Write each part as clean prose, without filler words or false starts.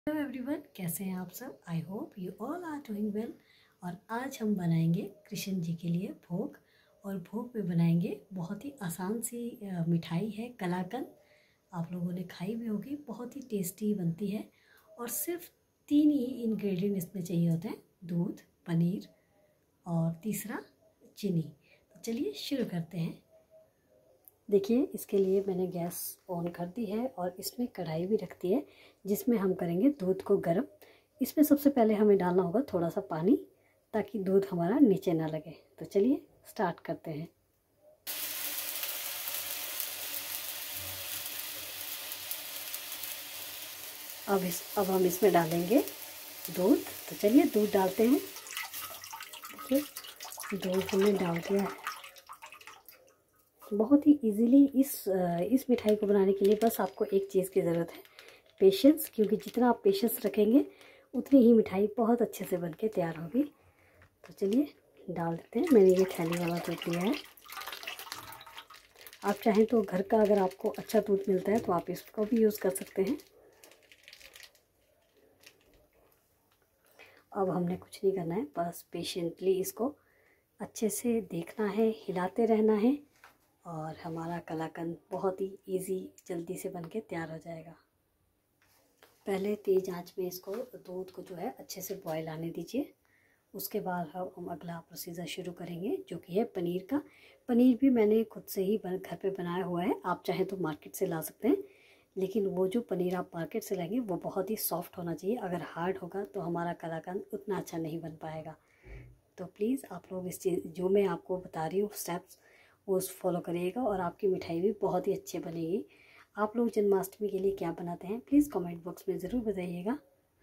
Hello everyone, कैसे हैं आप सब। I hope you all are doing well. और आज हम बनाएंगे कृष्ण जी के लिए भोग। और भोग में बनाएंगे बहुत ही आसान सी मिठाई है कलाकंद। आप लोगों ने खाई भी होगी, बहुत ही टेस्टी बनती है। और सिर्फ 3 ही इंग्रेडिएंट इसमें चाहिए होते हैं, दूध, पनीर और तीसरा चीनी। तो चलिए शुरू करते हैं। देखिए, इसके लिए मैंने गैस ऑन कर दी है और इसमें कढ़ाई भी रख दी है जिसमें हम करेंगे दूध को गर्म। इसमें सबसे पहले हमें डालना होगा थोड़ा सा पानी, ताकि दूध हमारा नीचे ना लगे। तो चलिए स्टार्ट करते हैं। अब हम इसमें डालेंगे दूध। तो चलिए दूध डालते हैं। देखिए, दूध हमने डाल दिया है। बहुत ही इजीली इस मिठाई को बनाने के लिए बस आपको एक चीज़ की ज़रूरत है, पेशेंस। क्योंकि जितना आप पेशेंस रखेंगे उतनी ही मिठाई बहुत अच्छे से बनके तैयार होगी। तो चलिए डाल देते हैं। मैंने ये थैली वाला दूध लिया है। आप चाहें तो घर का अगर आपको अच्छा दूध मिलता है तो आप इसको भी यूज़ कर सकते हैं। अब हमने कुछ नहीं करना है, बस पेशेंटली इसको अच्छे से देखना है, हिलाते रहना है और हमारा कलाकंद बहुत ही इजी जल्दी से बनके तैयार हो जाएगा। पहले तेज़ आंच में इसको दूध को जो है अच्छे से बॉयल आने दीजिए। उसके बाद हम अगला प्रोसीजर शुरू करेंगे, जो कि है पनीर का। पनीर भी मैंने खुद से ही घर पे बनाया हुआ है। आप चाहें तो मार्केट से ला सकते हैं, लेकिन वो जो पनीर आप मार्केट से लाएंगे वो बहुत ही सॉफ्ट होना चाहिए। अगर हार्ड होगा तो हमारा कलाकंद उतना अच्छा नहीं बन पाएगा। तो प्लीज़ आप लोग इस चीज़ जो मैं आपको बता रही हूँ स्टेप्स, वो फॉलो करिएगा और आपकी मिठाई भी बहुत ही अच्छी बनेगी। आप लोग जन्माष्टमी के लिए क्या बनाते हैं प्लीज़ कमेंट बॉक्स में ज़रूर बताइएगा।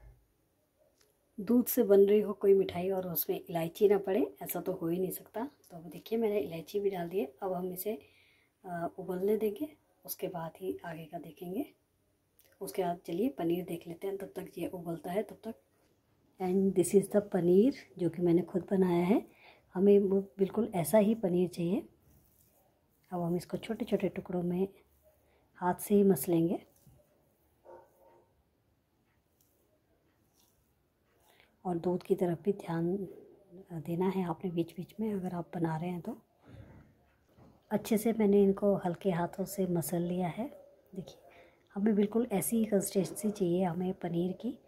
दूध से बन रही हो कोई मिठाई और उसमें इलायची ना पड़े, ऐसा तो हो ही नहीं सकता। तो अब देखिए, मैंने इलायची भी डाल दी है। अब हम इसे उबलने देंगे, उसके बाद ही आगे का देखेंगे। उसके बाद चलिए पनीर देख लेते हैं, तब तक ये उबलता है तब तक। And this is the paneer जो कि मैंने खुद बनाया है। हमें वो बिल्कुल ऐसा ही पनीर चाहिए। अब हम इसको छोटे छोटे टुकड़ों में हाथ से ही मसलेंगे। और दूध की तरफ भी ध्यान देना है आपने बीच बीच में, अगर आप बना रहे हैं तो। अच्छे से मैंने इनको हल्के हाथों से मसल लिया है। देखिए, हमें बिल्कुल ऐसी ही कंसिस्टेंसी चाहिए हमें पनीर की।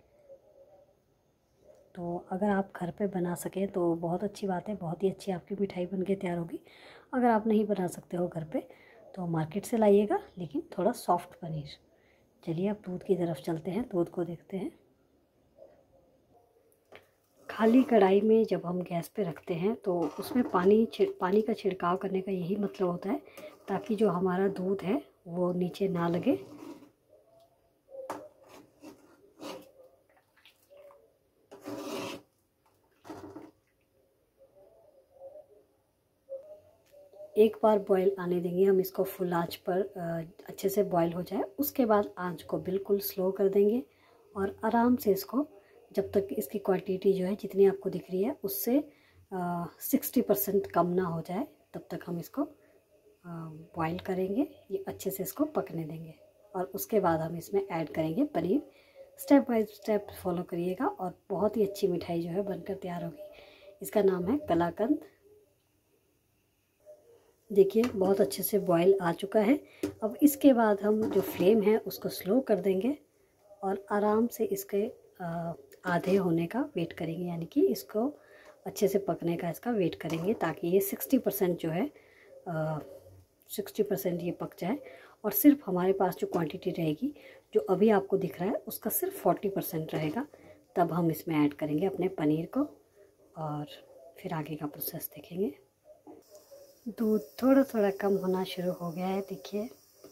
तो अगर आप घर पे बना सकें तो बहुत अच्छी बात है, बहुत ही अच्छी आपकी मिठाई बन के तैयार होगी। अगर आप नहीं बना सकते हो घर पे तो मार्केट से लाइएगा, लेकिन थोड़ा सॉफ्ट पनीर। चलिए अब दूध की तरफ चलते हैं, दूध को देखते हैं। खाली कढ़ाई में जब हम गैस पे रखते हैं तो उसमें पानी का छिड़काव करने का यही मतलब होता है, ताकि जो हमारा दूध है वो नीचे ना लगे। एक बार बॉईल आने देंगे हम इसको, फुल आंच पर अच्छे से बॉईल हो जाए। उसके बाद आंच को बिल्कुल स्लो कर देंगे और आराम से इसको, जब तक इसकी क्वांटिटी जो है जितनी आपको दिख रही है उससे 60% कम ना हो जाए तब तक हम इसको बॉईल करेंगे। ये अच्छे से इसको पकने देंगे और उसके बाद हम इसमें ऐड करेंगे paneer. Step by step follow करिएगा और बहुत ही अच्छी मिठाई जो है बनकर तैयार होगी। इसका नाम है कलाकंद। देखिए, बहुत अच्छे से बॉईल आ चुका है। अब इसके बाद हम जो फ्लेम है उसको स्लो कर देंगे और आराम से इसके आधे होने का वेट करेंगे, यानी कि इसको अच्छे से पकने का इसका वेट करेंगे, ताकि ये 60% जो है 60% ये पक जाए। और सिर्फ हमारे पास जो क्वांटिटी रहेगी, जो अभी आपको दिख रहा है, उसका सिर्फ 40% रहेगा। तब हम इसमें ऐड करेंगे अपने पनीर को और फिर आगे का प्रोसेस देखेंगे। दूध थोड़ा थोड़ा कम होना शुरू हो गया है। देखिए,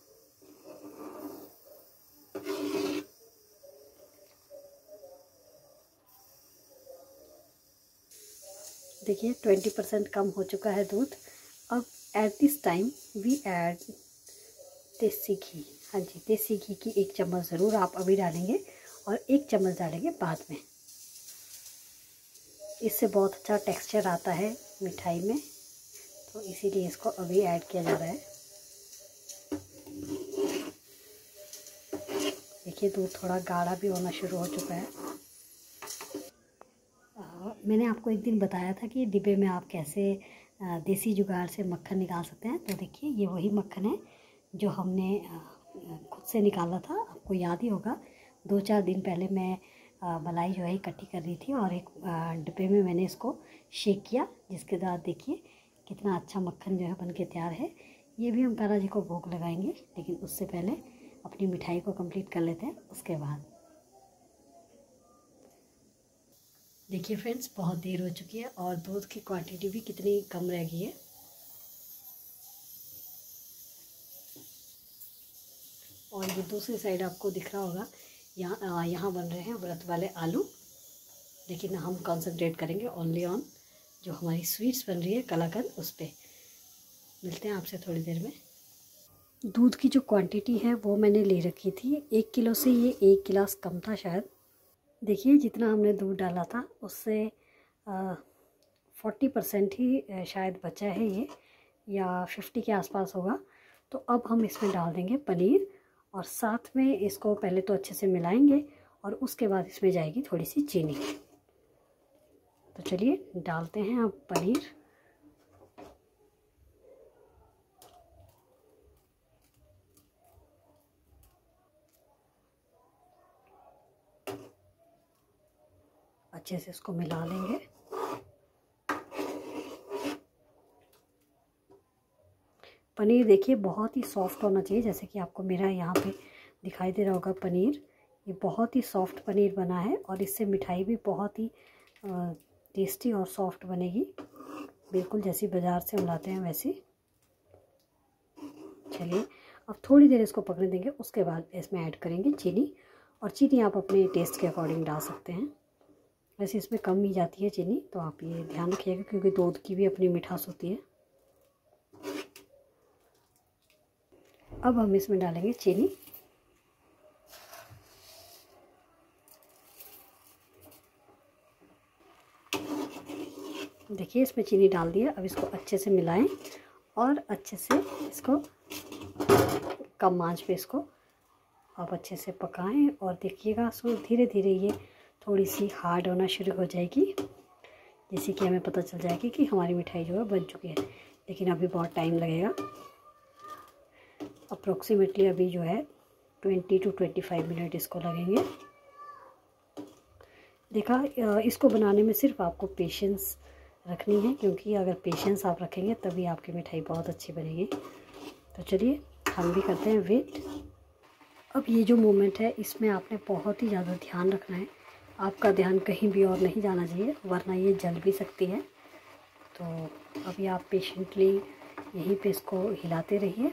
देखिए 20% कम हो चुका है दूध। अब at this time we add desi ghee. हाँ जी, देसी घी की 1 चम्मच ज़रूर आप अभी डालेंगे और 1 चम्मच डालेंगे बाद में। इससे बहुत अच्छा टेक्सचर आता है मिठाई में, तो इसीलिए इसको अभी ऐड किया जा रहा है। देखिए दूध थोड़ा गाढ़ा भी होना शुरू हो चुका है। मैंने आपको एक दिन बताया था कि डिब्बे में आप कैसे देसी जुगाड़ से मक्खन निकाल सकते हैं। तो देखिए ये वही मक्खन है जो हमने खुद से निकाला था। आपको याद ही होगा 2-4 दिन पहले मैं मलाई जो है इकट्ठी कर रही थी और एक डिब्बे में मैंने इसको शेक किया, जिसके बाद देखिए कितना अच्छा मक्खन जो है बन के तैयार है। ये भी हम तारा जी को भोग लगाएंगे, लेकिन उससे पहले अपनी मिठाई को कंप्लीट कर लेते हैं उसके बाद। देखिए फ्रेंड्स बहुत देर हो चुकी है और दूध की क्वांटिटी भी कितनी कम रह गई है। और ये दूसरी साइड आपको दिख रहा होगा, यहाँ बन रहे हैं व्रत वाले आलू, लेकिन हम कंसंट्रेट करेंगे ओनली ऑन जो हमारी स्वीट्स बन रही है कलाकंद, उस पर। मिलते हैं आपसे थोड़ी देर में। दूध की जो क्वांटिटी है वो मैंने ले रखी थी 1 किलो से, ये 1 गिलास कम था शायद। देखिए जितना हमने दूध डाला था उससे 40% ही शायद बचा है ये, या 50 के आसपास होगा। तो अब हम इसमें डाल देंगे पनीर और साथ में इसको पहले तो अच्छे से मिलाएंगे और उसके बाद इसमें जाएगी थोड़ी सी चीनी। तो चलिए डालते हैं अब पनीर। अच्छे से इसको मिला लेंगे। पनीर देखिए बहुत ही सॉफ्ट होना चाहिए, जैसे कि आपको मेरा यहाँ पे दिखाई दे रहा होगा पनीर। ये बहुत ही सॉफ्ट पनीर बना है और इससे मिठाई भी बहुत ही टेस्टी और सॉफ्ट बनेगी, बिल्कुल जैसी बाज़ार से हम लाते हैं वैसी। चलिए अब थोड़ी देर इसको पकने देंगे, उसके बाद इसमें ऐड करेंगे चीनी। और चीनी आप अपने टेस्ट के अकॉर्डिंग डाल सकते हैं, वैसे इसमें कम ही जाती है चीनी, तो आप ये ध्यान रखिएगा क्योंकि दूध की भी अपनी मिठास होती है। अब हम इसमें डालेंगे चीनी। देखिए इसमें चीनी डाल दिया। अब इसको अच्छे से मिलाएं और अच्छे से इसको कम आंच पे इसको आप अच्छे से पकाएं। और देखिएगा सो धीरे धीरे ये थोड़ी सी हार्ड होना शुरू हो जाएगी, जैसे कि हमें पता चल जाएगी कि हमारी मिठाई जो है बन चुकी है। लेकिन अभी बहुत टाइम लगेगा, अप्रोक्सीमेटली अभी जो है 20 to 25 मिनट इसको लगेंगे। देखा, इसको बनाने में सिर्फ आपको पेशेंस रखनी है, क्योंकि अगर पेशेंस आप रखेंगे तभी आपकी मिठाई बहुत अच्छी बनेगी। तो चलिए हम भी करते हैं वेट। अब ये जो मोमेंट है इसमें आपने बहुत ही ज़्यादा ध्यान रखना है, आपका ध्यान कहीं भी और नहीं जाना चाहिए, वरना ये जल भी सकती है। तो अभी आप पेशेंटली यहीं पे इसको हिलाते रहिए।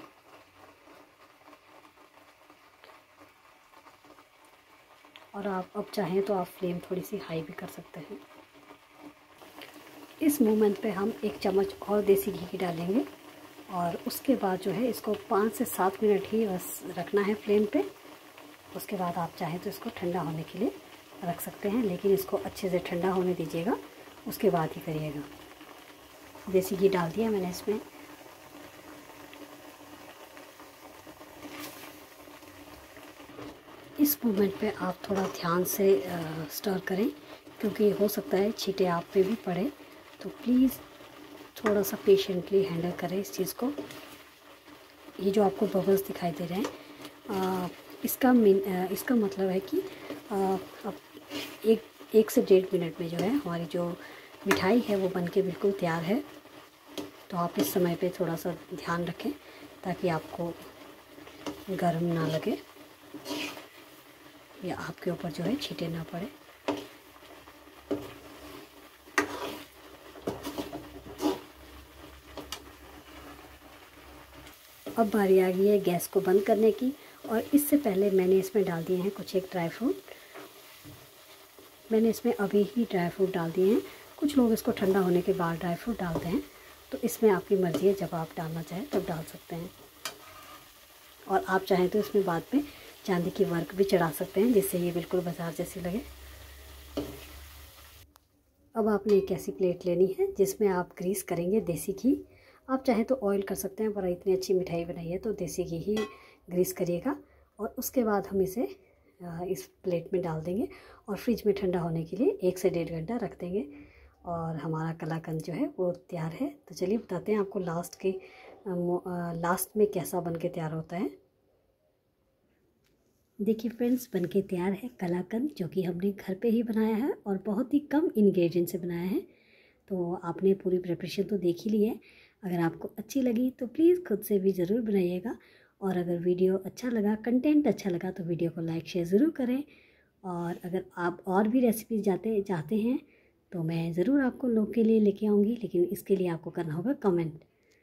और आप अब चाहें तो आप फ्लेम थोड़ी सी हाई भी कर सकते हैं। इस मोमेंट पे हम 1 चम्मच और देसी घी की डालेंगे और उसके बाद जो है इसको 5 से 7 मिनट ही बस रखना है फ्लेम पे। उसके बाद आप चाहें तो इसको ठंडा होने के लिए रख सकते हैं, लेकिन इसको अच्छे से ठंडा होने दीजिएगा, उसके बाद ही करिएगा। देसी घी डाल दिया मैंने इसमें। इस मोमेंट पे आप थोड़ा ध्यान से स्टर करें, क्योंकि हो सकता है छींटे आप पे भी पड़े, तो प्लीज़ थोड़ा सा पेशेंटली हैंडल करें इस चीज़ को। ये जो आपको बबल्स दिखाई दे रहे हैं, इसका मतलब है कि अब 1 से 1.5 मिनट में जो है हमारी जो मिठाई है वो बनके बिल्कुल तैयार है। तो आप इस समय पे थोड़ा सा ध्यान रखें ताकि आपको गर्म ना लगे या आपके ऊपर जो है छींटे ना पड़े। अब बारी आ गई है गैस को बंद करने की, और इससे पहले मैंने इसमें डाल दिए हैं कुछ एक ड्राई फ्रूट। मैंने इसमें अभी ही ड्राई फ्रूट डाल दिए हैं। कुछ लोग इसको ठंडा होने के बाद ड्राई फ्रूट डालते हैं, तो इसमें आपकी मर्ज़ी है, जब आप डालना चाहें तब डाल सकते हैं। और आप चाहें तो इसमें बाद में चांदी की वर्क भी चढ़ा सकते हैं, जिससे ये बिल्कुल बाजार जैसी लगे। अब आपने एक ऐसी प्लेट लेनी है जिसमें आप ग्रीस करेंगे देसी घी। आप चाहें तो ऑयल कर सकते हैं, पर इतनी अच्छी मिठाई बनाई है तो देसी घी ही ग्रीस करिएगा। और उसके बाद हम इसे इस प्लेट में डाल देंगे और फ्रिज में ठंडा होने के लिए 1 से 1.5 घंटा रख देंगे और हमारा कलाकंद जो है वो तैयार है। तो चलिए बताते हैं आपको लास्ट में कैसा बन के तैयार होता है। देखिए फ्रेंड्स, बनके तैयार है कलाकंद, जो कि हमने घर पे ही बनाया है और बहुत ही कम इंग्रेडिएंट से बनाया है। तो आपने पूरी प्रिपरेशन तो देख ही ली है। अगर आपको अच्छी लगी तो प्लीज़ खुद से भी ज़रूर बनाइएगा और अगर वीडियो अच्छा लगा, कंटेंट अच्छा लगा तो वीडियो को लाइक शेयर ज़रूर करें। और अगर आप और भी रेसिपीज चाहते हैं तो मैं ज़रूर आपको लोग के लिए लेके आऊँगी, लेकिन इसके लिए आपको करना होगा कमेंट।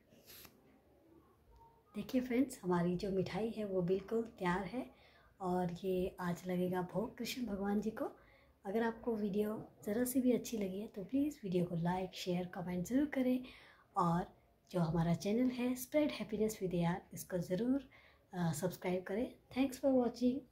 देखिए फ्रेंड्स, हमारी जो मिठाई है वो बिल्कुल तैयार है और ये आज लगेगा भोग कृष्ण भगवान जी को। अगर आपको वीडियो ज़रा सी भी अच्छी लगी है तो प्लीज़ वीडियो को लाइक शेयर कमेंट ज़रूर करें और जो हमारा चैनल है स्प्रेड हैप्पीनेस विद AR, इसको ज़रूर सब्सक्राइब करें। Thanks for watching.